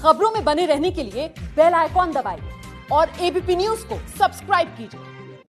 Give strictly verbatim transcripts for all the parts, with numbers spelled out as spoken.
खबरों में बने रहने के लिए बेल आइकॉन दबाइए और एबीपी न्यूज को सब्सक्राइब कीजिए।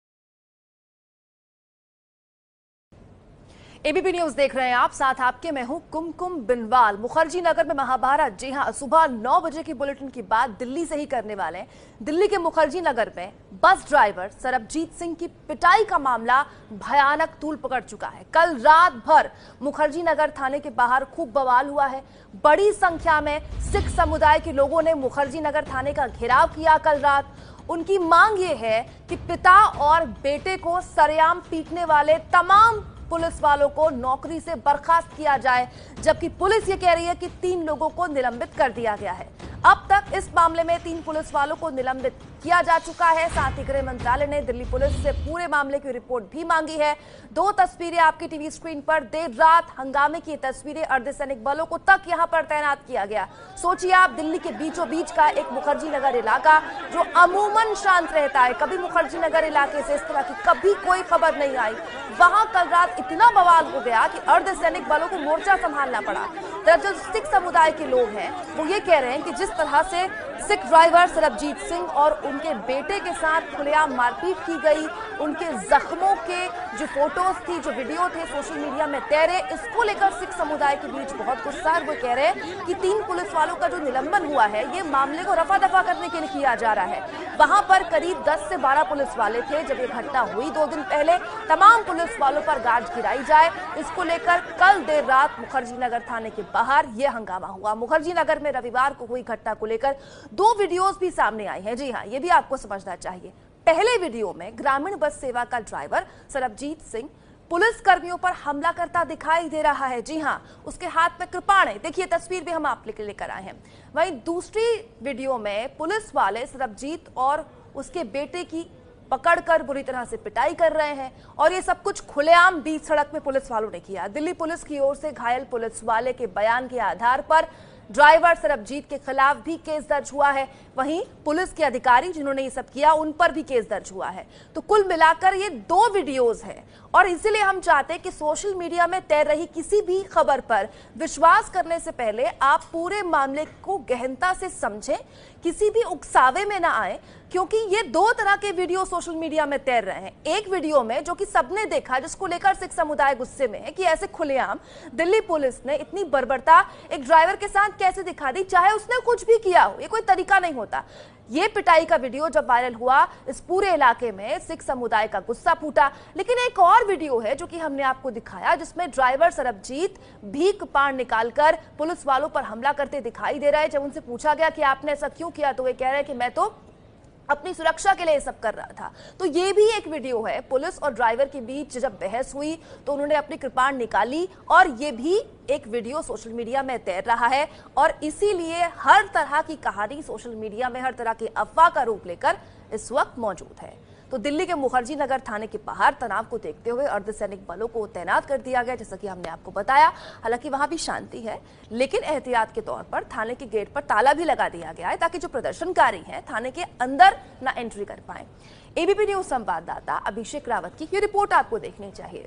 एबीपी न्यूज देख रहे हैं आप, साथ आपके मैं हूं कुमकुम बिनवाल। मुखर्जी नगर में महाभारत, जी हां, सुबह नौ बजे की बुलेटिन की बात दिल्ली से ही करने वाले हैं। दिल्ली के मुखर्जी नगर में बस ड्राइवर सरबजीत सिंह की पिटाई का मामला भयानक तूल पकड़ चुका है। कल रात भर मुखर्जी नगर थाने के बाहर खूब बवाल हुआ है। बड़ी संख्या में सिख समुदाय के लोगों ने मुखर्जी नगर थाने का घेराव किया कल रात। उनकी मांग ये है कि पिता और बेटे को सरेआम पीटने वाले तमाम पुलिस वालों को नौकरी से बर्खास्त किया जाए, जबकि पुलिस ये कह रही है कि तीन लोगों को निलंबित कर दिया गया है। अब तक इस मामले में तीन पुलिस वालों को निलंबित किया जा चुका है। साथ ही गृह मंत्रालय ने दिल्ली पुलिस से पूरे मामले की रिपोर्ट भी मांगी है। दो तस्वीरें आपकी टीवी स्क्रीन पर। देर रात हंगामे की तस्वीरें, अर्धसैनिक बलों को तक यहां पर तैनात किया गया। सोचिए आप, दिल्ली के बीचों बीच का एक मुखर्जी नगर इलाका जो अमूमन शांत रहता है, कभी मुखर्जी नगर इलाके से इस तरह की कभी कोई खबर नहीं आई, वहां कल रात इतना बवाल हो गया कि अर्धसैनिक बलों को मोर्चा संभालना पड़ा। दरअसल सिख समुदाय के लोग हैं वो ये कह रहे हैं कि जिस तरह से सिख ड्राइवर सरबजीत सिंह और उनके बेटे के साथ खुलेआम मारपीट की गई, उनके जख्मों के जो फोटोज थी, जो वीडियो थे, सोशल मीडिया में तैरे, इसको लेकर सिख समुदाय के बीच बहुत गुस्सा है। वो कह रहे हैं कि तीन पुलिस वालों का जो निलंबन हुआ है ये मामले को रफा दफा करने के लिए किया जा रहा है। वहां पर करीब दस से बारह पुलिस वाले थे जब ये घटना हुई दो दिन पहले। तमाम पुलिस वालों पर गाज गिराई जाए, इसको लेकर कल देर रात मुखर्जी नगर थाने के बाहर यह हंगामा हुआ। मुखर्जी नगर में रविवार को हुई घटना को लेकर दो वीडियोस भी सामने आई हैं। जी हां, ये भी आपको समझना चाहिए। पहले वीडियो में ग्रामीण बस सेवा का ड्राइवर सरबजीत सिंह पुलिस कर्मियों पर हमला करता दिखाई दे रहा है। जी हां, उसके हाथ में कृपाण है। देखिए, तस्वीर भी हम आप लेकर आए हैं। वहीं दूसरी वीडियो में पुलिस वाले सरबजीत और उसके बेटे की पकड़कर बुरी तरह से पिटाई कर रहे हैं और ये सब कुछ खुलेआम बीच सड़क में पुलिस वालों ने किया। दिल्ली पुलिस की ओर से घायल पुलिस वाले के बयान के आधार पर ड्राइवर सरबजीत के खिलाफ भी केस दर्ज हुआ है। वहीं पुलिस के अधिकारी जिन्होंने ये सब किया उन पर भी केस दर्ज हुआ है। तो कुल मिलाकर ये दो वीडियोस हैं और इसीलिए हम चाहते हैं कि सोशल मीडिया में तैर रही किसी भी खबर पर विश्वास करने से पहले आप पूरे मामले को गहनता से समझें, किसी भी उकसावे में ना आए, क्योंकि ये दो तरह के वीडियो सोशल मीडिया में तैर रहे हैं। एक वीडियो में जो कि सबने देखा, जिसको लेकर सिख समुदाय गुस्से में है कि ऐसे खुलेआम दिल्ली पुलिस ने इतनी बर्बरता एक ड्राइवर के साथ कैसे दिखा दी, चाहे उसने कुछ भी किया हो, ये कोई तरीका नहीं होता। ये पिटाई का वीडियो जब वायरल हुआ, इस पूरे इलाके में सिख समुदाय का गुस्सा फूटा। लेकिन एक और वीडियो है जो कि हमने आपको दिखाया, जिसमें ड्राइवर सरबजीत भीख पान निकालकर पुलिस वालों पर हमला करते दिखाई दे रहा है। जब उनसे पूछा गया कि आपने ऐसा क्यों किया, तो वे कह रहे हैं कि मैं तो अपनी सुरक्षा के लिए ये सब कर रहा था। तो ये भी एक वीडियो है। पुलिस और ड्राइवर के बीच जब बहस हुई तो उन्होंने अपनी कृपाण निकाली और ये भी एक वीडियो सोशल मीडिया में तैर रहा है और इसीलिए हर तरह की कहानी सोशल मीडिया में हर तरह की अफवाह का रूप लेकर इस वक्त मौजूद है। तो दिल्ली के मुखर्जी नगर थाने के बाहर तनाव को देखते हुए अर्धसैनिक बलों को तैनात कर दिया गया, जैसा कि हमने आपको बताया। हालांकि वहां भी शांति है, लेकिन एहतियात के तौर पर थाने के गेट पर ताला भी लगा दिया गया है ताकि जो प्रदर्शनकारी हैं थाने के अंदर ना एंट्री कर पाए। एबीपी न्यूज संवाददाता अभिषेक रावत की ये रिपोर्ट आपको देखनी चाहिए।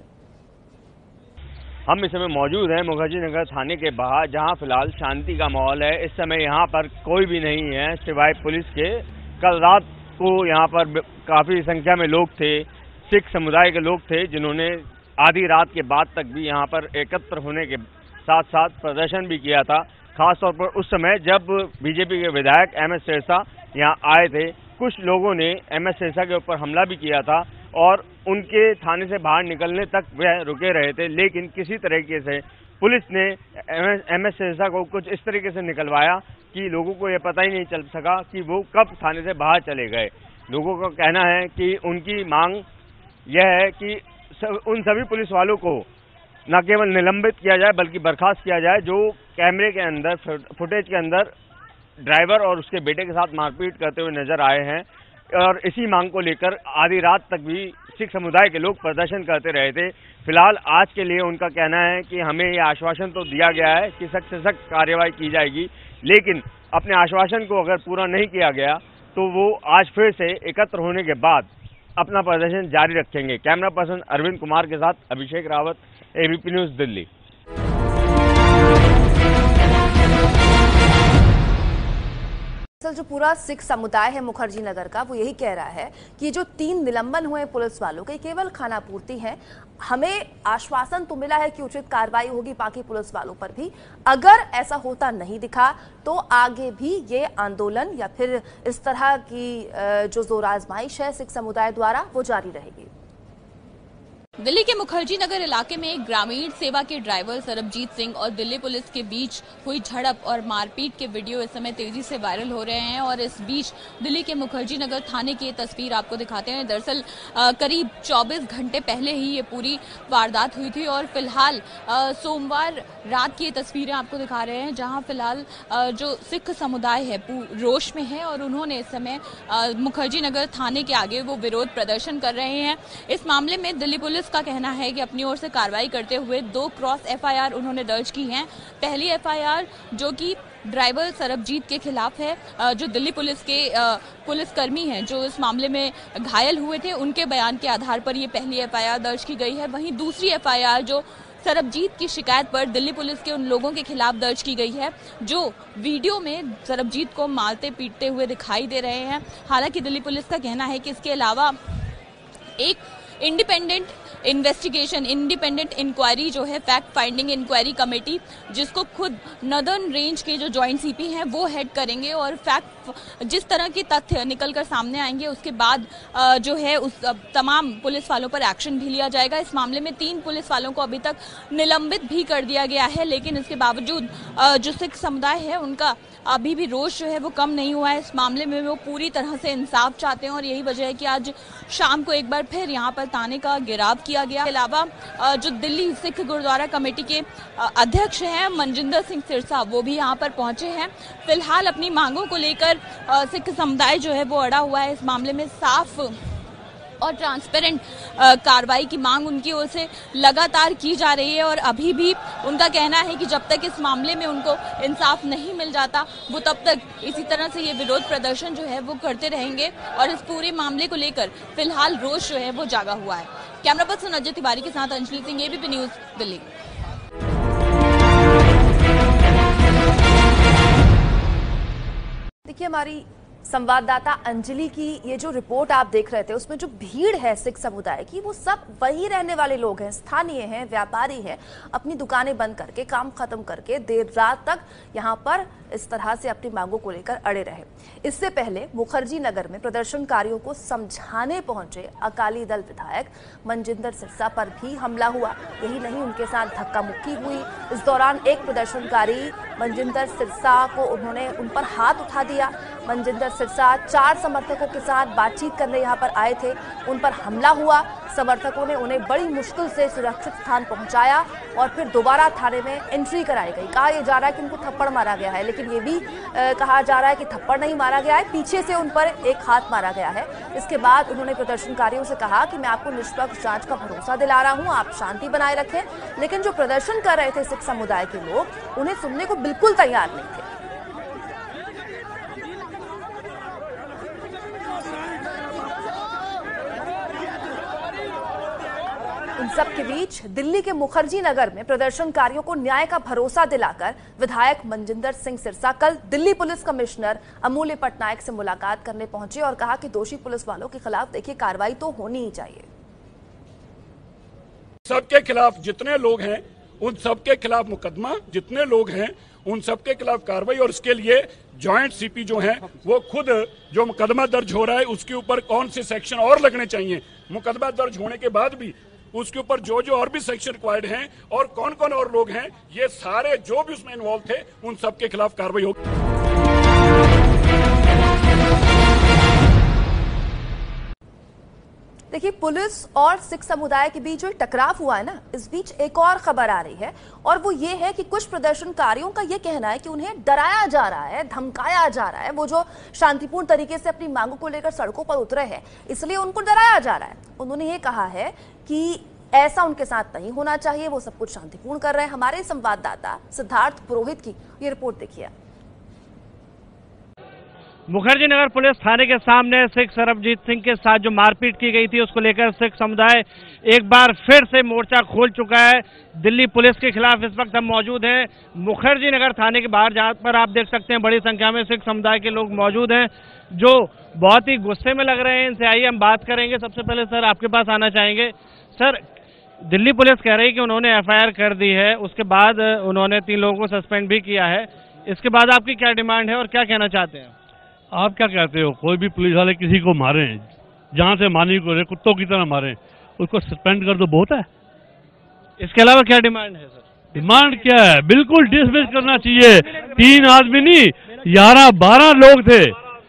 हम इस समय मौजूद हैं मुखर्जी नगर थाने के बाहर, जहां फिलहाल शांति का माहौल है। इस समय यहां पर कोई भी नहीं है सिवाय पुलिस के। कल रात को यहाँ पर काफी संख्या में लोग थे, सिख समुदाय के लोग थे, जिन्होंने आधी रात के बाद तक भी यहाँ पर एकत्र होने के साथ साथ प्रदर्शन भी किया था। खासतौर पर उस समय जब बीजेपी के विधायक एम एस सिरसा यहाँ आए थे, कुछ लोगों ने एम एस सिरसा के ऊपर हमला भी किया था और उनके थाने से बाहर निकलने तक वह रुके रहे थे। लेकिन किसी तरीके से पुलिस ने एम एस सिरसा को कुछ इस तरीके से निकलवाया कि लोगों को यह पता ही नहीं चल सका कि वो कब थाने से बाहर चले गए। लोगों का कहना है कि उनकी मांग यह है कि सब, उन सभी पुलिस वालों को न केवल निलंबित किया जाए बल्कि बर्खास्त किया जाए जो कैमरे के अंदर, फुटेज के अंदर ड्राइवर और उसके बेटे के साथ मारपीट करते हुए नजर आए हैं। और इसी मांग को लेकर आधी रात तक भी सिख समुदाय के लोग प्रदर्शन करते रहे थे। फिलहाल आज के लिए उनका कहना है कि हमें यह आश्वासन तो दिया गया है कि सख्त से सख्त कार्रवाई की जाएगी, लेकिन अपने आश्वासन को अगर पूरा नहीं किया गया तो वो आज फिर से एकत्र होने के बाद अपना प्रदर्शन जारी रखेंगे। कैमरा पर्सन अरविंद कुमार के साथ अभिषेक रावत, एबीपी न्यूज दिल्ली। दरअसल जो पूरा सिख समुदाय है मुखर्जी नगर का, वो यही कह रहा है कि जो तीन निलंबन हुए पुलिस वालों के केवल खानापूर्ति है। हमें आश्वासन तो मिला है कि उचित कार्रवाई होगी बाकी पुलिस वालों पर भी। अगर ऐसा होता नहीं दिखा तो आगे भी ये आंदोलन या फिर इस तरह की जो जोर आजमाइश है सिख समुदाय द्वारा वो जारी रहेगी। दिल्ली के मुखर्जी नगर इलाके में एक ग्रामीण सेवा के ड्राइवर सरबजीत सिंह और दिल्ली पुलिस के बीच हुई झड़प और मारपीट के वीडियो इस समय तेजी से वायरल हो रहे हैं और इस बीच दिल्ली के मुखर्जी नगर थाने की तस्वीर आपको दिखाते हैं। दरअसल करीब चौबीस घंटे पहले ही ये पूरी वारदात हुई थी और फिलहाल सोमवार रात की ये तस्वीरें आपको दिखा रहे हैं, जहां फिलहाल जो सिख समुदाय है रोष में है और उन्होंने इस समय मुखर्जी नगर थाने के आगे वो विरोध प्रदर्शन कर रहे हैं। इस मामले में दिल्ली पुलिस का कहना है कि अपनी ओर से कार्रवाई करते हुए दो क्रॉस एफआईआर उन्होंने दर्ज की हैं। पहली एफआईआर जो कि ड्राइवर सरबजीत के खिलाफ है, जो दिल्ली पुलिस के पुलिसकर्मी हैं जो इस मामले में घायल हुए थे, उनके बयान के आधार पर ये पहली एफआईआर दर्ज की गई है। वहीं दूसरी एफआईआर जो सरबजीत की शिकायत पर दिल्ली पुलिस के उन लोगों के खिलाफ दर्ज की गई है जो वीडियो में सरबजीत को मारते पीटते हुए दिखाई दे रहे हैं। हालांकि दिल्ली पुलिस का कहना है कि इसके अलावा एक इंडिपेंडेंट इन्वेस्टिगेशन इंडिपेंडेंट इंक्वायरी जो है फैक्ट फाइंडिंग इंक्वायरी कमेटी, जिसको खुद नदर्न रेंज के जो जॉइंट सीपी हैं वो हेड करेंगे और फैक्ट जिस तरह के तथ्य निकलकर सामने आएंगे उसके बाद जो है उस तमाम पुलिस वालों पर एक्शन भी लिया जाएगा। इस मामले में तीन पुलिस वालों को अभी तक निलंबित भी कर दिया गया है, लेकिन इसके बावजूद जो सिख समुदाय है उनका अभी भी रोष जो है वो कम नहीं हुआ है। इस मामले में वो पूरी तरह से इंसाफ चाहते हैं और यही वजह है कि आज शाम को एक बार फिर यहाँ पर ताने का घेराव किया गया। इसके अलावा जो दिल्ली सिख गुरुद्वारा कमेटी के अध्यक्ष हैं मनजिंदर सिंह सिरसा, वो भी यहाँ पर पहुंचे हैं। फिलहाल अपनी मांगों को लेकर सिख समुदाय जो है वो अड़ा हुआ है। इस मामले में साफ और ट्रांसपेरेंट कार्रवाई की मांग उनकी ओर से लगातार की जा रही है और अभी भी उनका कहना है कि जब तक इस मामले में उनको इंसाफ नहीं मिल जाता वो तब तक इसी तरह से ये विरोध प्रदर्शन जो है वो करते रहेंगे और इस पूरे मामले को लेकर फिलहाल रोष जो है वो जागा हुआ है। कैमरा पर्सन अजय तिवारी के साथ अंजलि सिंह, एबीपी न्यूज, दिल्ली। देखिए हमारी संवाददाता अंजलि की ये जो रिपोर्ट आप देख रहे थे उसमें जो भीड़ है सिख समुदाय की वो सब वही रहने वाले लोग हैं, स्थानीय हैं, व्यापारी हैं, अपनी दुकानें बंद करके काम खत्म करके देर रात तक यहाँ पर इस तरह से अपनी मांगों को लेकर अड़े रहे। इससे पहले मुखर्जी नगर में प्रदर्शनकारियों को समझाने पहुंचे अकाली दल विधायक मनजिंदर सिरसा पर भी हमला हुआ। यही नहीं, उनके साथ धक्का मुक्की हुई। इस दौरान एक प्रदर्शनकारी मनजिंदर सिरसा को उन्होंने उन पर हाथ उठा दिया। मनजिंदर सिरसा चार समर्थकों के साथ बातचीत करने यहाँ पर आए थे, उन पर हमला हुआ। समर्थकों ने उन्हें बड़ी मुश्किल से सुरक्षित स्थान पहुंचाया और फिर दोबारा थाने में एंट्री कराई गई। कहा यह जा रहा है कि उनको थप्पड़ मारा गया है, लेकिन ये भी आ, कहा जा रहा है कि थप्पड़ नहीं मारा गया है, पीछे से उन पर एक हाथ मारा गया है। इसके बाद उन्होंने प्रदर्शनकारियों से कहा कि मैं आपको निष्पक्ष जांच का भरोसा दिला रहा हूं, आप शांति बनाए रखें। लेकिन जो प्रदर्शन कर रहे थे सिख समुदाय के लोग उन्हें सुनने को बिल्कुल तैयार नहीं थे। इन सब के बीच दिल्ली के मुखर्जी नगर में प्रदर्शनकारियों को न्याय का भरोसा दिलाकर विधायक मनजिंदर सिंह सिरसा कल दिल्ली पुलिस कमिश्नर अमूल्य पटनायक से मुलाकात करने पहुंचे और कहा कि दोषी पुलिस वालों के खिलाफ देखिए कार्रवाई तो होनी ही चाहिए। सबके खिलाफ जितने लोग हैं उन सबके खिलाफ मुकदमा, जितने लोग हैं उन सबके खिलाफ कार्रवाई और इसके लिए जॉइंट सीपी जो हैं वो खुद जो मुकदमा दर्ज हो रहा है उसके ऊपर कौन से सेक्शन और लगने चाहिए, मुकदमा दर्ज होने के बाद भी उसके ऊपर जो जो और भी सेक्शन रिक्वायर्ड हैं और कौन कौन और लोग हैं, ये सारे जो भी उसमें इन्वॉल्व थे उन सबके खिलाफ कार्रवाई होगी। देखिए पुलिस और सिख समुदाय के बीच जो टकराव हुआ है ना, इस बीच एक और खबर आ रही है और वो ये है कि कुछ प्रदर्शनकारियों का ये कहना है कि उन्हें डराया जा रहा है, धमकाया जा रहा है। वो जो शांतिपूर्ण तरीके से अपनी मांगों को लेकर सड़कों पर उतरे हैं इसलिए उनको डराया जा रहा है। उन्होंने ये कहा है कि ऐसा उनके साथ नहीं होना चाहिए, वो सब कुछ शांतिपूर्ण कर रहे हैं। हमारे संवाददाता सिद्धार्थ पुरोहित की ये रिपोर्ट देखिए। मुखर्जी नगर पुलिस थाने के सामने सिख सरबजीत सिंह के साथ जो मारपीट की गई थी उसको लेकर सिख समुदाय एक बार फिर से मोर्चा खोल चुका है। दिल्ली पुलिस के खिलाफ इस वक्त हम मौजूद हैं मुखर्जी नगर थाने के बाहर, जहां पर आप देख सकते हैं बड़ी संख्या में सिख समुदाय के लोग मौजूद हैं जो बहुत ही गुस्से में लग रहे हैं। इनसे आइए हम बात करेंगे। सबसे पहले सर आपके पास आना चाहेंगे। सर, दिल्ली पुलिस कह रही है कि उन्होंने एफ आई आर कर दी है, उसके बाद उन्होंने तीन लोगों को सस्पेंड भी किया है। इसके बाद आपकी क्या डिमांड है और क्या कहना चाहते हैं? आप क्या कहते हो? कोई भी पुलिस वाले किसी को मारे, जहां से मारने को रहे, कुत्तों की तरह मारे, उसको सस्पेंड कर दो, बहुत है। इसके अलावा क्या डिमांड है सर? डिमांड क्या है? बिल्कुल डिसमिस करना चाहिए। तीन आदमी नहीं, ग्यारह बारह लोग थे,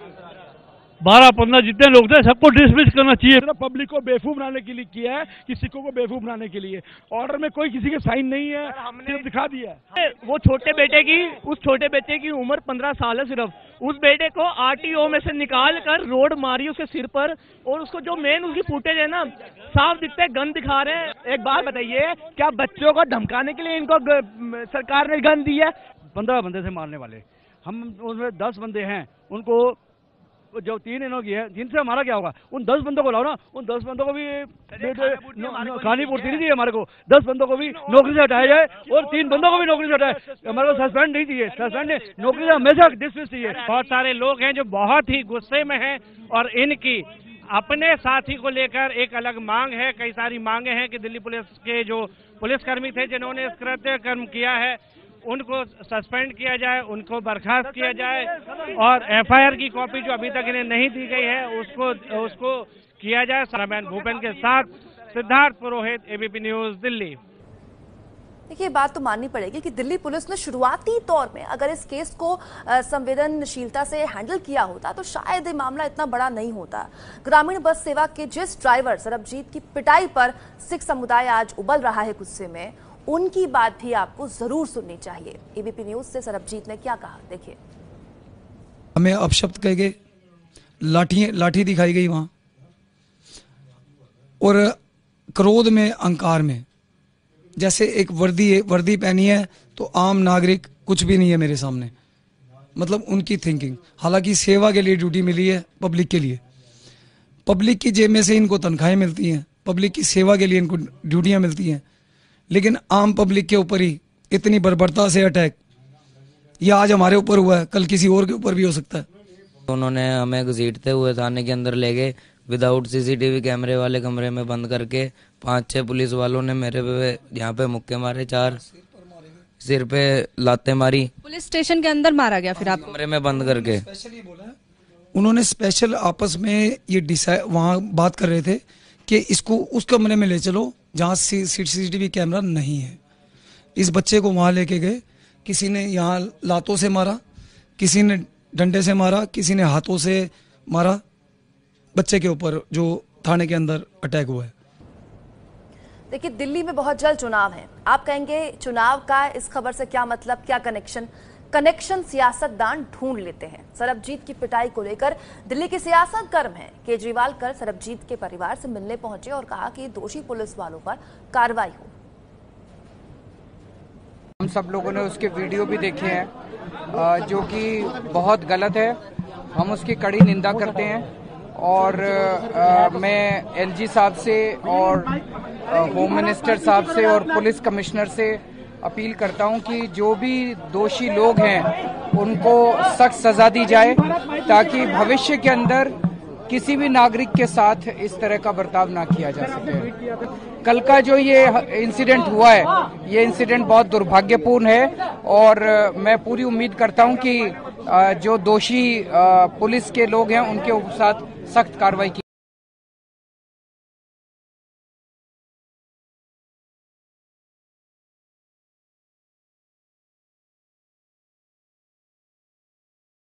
बारह पंद्रह जितने लोग थे सबको डिसमिस करना चाहिए। सिर्फ पब्लिक को बेवकूफ बनाने के लिए किया है, कि सिखों को बेवकूफ बनाने के लिए। ऑर्डर में कोई किसी के साइन नहीं है, हमने दिखा दिया। वो छोटे बेटे की उस छोटे बेटे की उम्र पंद्रह साल है सिर्फ, उस बेटे को आर टी ओ में से निकाल कर रोड मारी उसके सिर पर, और उसको जो मेन उसकी फुटेज है ना, साफ दिखता है गन दिखा रहे हैं। एक बात बताइए, क्या बच्चों को धमकाने के लिए इनको सरकार ने गन दी है? पंद्रह बंदे से मारने वाले, हम उसमें दस बंदे हैं, उनको जो तीन इनों की है, जिनसे हमारा क्या होगा? उन दस बंदों को लाओ ना, उन दस बंदों को भी खानी पूर्ति नहीं चाहिए हमारे को। दस बंदों को भी नौकरी से हटाया जाए और तीन बंदों को भी नौकरी से हटाए। हमारे को सस्पेंड नहीं चाहिए, सस्पेंड नौकरी से हमेशा डिसमिस चाहिए। बहुत सारे लोग हैं जो बहुत ही गुस्से में हैं और इनकी अपने साथी को लेकर एक अलग मांग है। कई सारी मांगे हैं कि दिल्ली पुलिस के जो पुलिसकर्मी थे जिन्होंने इस कृत्य कर्म किया है उनको सस्पेंड किया जाए, उनको बर्खास्त किया जाए, और एफ आई आर की कॉपी जो अभी तक इन्हें नहीं दी गई है उसको उसको किया जाए। कैमरामैन भूपेन के साथ Siddharth Purohit, A B P news, Delhi. देखिए, बात तो माननी पड़ेगी कि दिल्ली पुलिस ने शुरुआती तौर में अगर इस केस को संवेदनशीलता से हैंडल किया होता तो शायद ये मामला इतना बड़ा नहीं होता। ग्रामीण बस सेवा के जिस ड्राइवर सरबजीत की पिटाई पर सिख समुदाय आज उबल रहा है गुस्से में, उनकी बात भी आपको जरूर सुननी चाहिए। ए बी पी न्यूज से सरबजीत ने क्या कहा, देखिए। हमें अपशब्द कह गए, लाठी लाठी दिखाई गई वहां, और क्रोध में, अहंकार में, जैसे एक वर्दी है, वर्दी पहनी है तो आम नागरिक कुछ भी नहीं है मेरे सामने, मतलब उनकी थिंकिंग। हालांकि सेवा के लिए ड्यूटी मिली है पब्लिक के लिए, पब्लिक की जेब में से इनको तनख्वाहें मिलती हैं, पब्लिक की सेवा के लिए इनको ड्यूटियां मिलती हैं, लेकिन आम पब्लिक के ऊपर ही इतनी बर्बरता से अटैक, ये आज हमारे ऊपर हुआ है, कल किसी और के ऊपर भी हो सकता है। उन्होंने हमें घसीटते हुए थाने के अंदर ले गए, without C C T V कैमरे वाले कमरे में बंद करके। पांच छह पुलिस वालों ने मेरे पे यहाँ पे मुक्के मारे, चार सिर पे लाते मारी। पुलिस स्टेशन के अंदर मारा गया, फिर आप कमरे में बंद करके। उन्होंने स्पेशल आपस में ये डिसाइड वहाँ बात कर रहे थे कि इसको उस कमरे में ले चलो जहाँ C C T V camera नहीं है। इस बच्चे को वहाँ लेके गए, किसी ने यहाँ लातों से मारा, किसी ने डंडे से मारा, किसी ने हाथों से मारा बच्चे के ऊपर, जो थाने के अंदर अटैक हुआ है। देखिए, दिल्ली में बहुत जल्द चुनाव है। आप कहेंगे चुनाव का इस खबर से क्या मतलब, क्या कनेक्शन? कनेक्शन सियासतदान ढूंढ लेते हैं। सरबजीत की पिटाई को लेकर दिल्ली के सियासत गर्म है। केजरीवाल कल सरबजीत के परिवार से मिलने पहुंचे और कहा कि दोषी पुलिस वालों पर कार्रवाई हो। हम सब लोगों ने उसके वीडियो भी देखे हैं जो कि बहुत गलत है, हम उसकी कड़ी निंदा करते हैं। और आ, मैं एल जी साहब से और होम मिनिस्टर साहब से और पुलिस कमिश्नर से अपील करता हूं कि जो भी दोषी लोग हैं उनको सख्त सजा दी जाए, ताकि भविष्य के अंदर किसी भी नागरिक के साथ इस तरह का बर्ताव ना किया जा सके। कल का जो ये इंसिडेंट हुआ है, ये इंसिडेंट बहुत दुर्भाग्यपूर्ण है, और मैं पूरी उम्मीद करता हूं कि जो दोषी पुलिस के लोग हैं उनके साथ सख्त कार्रवाई की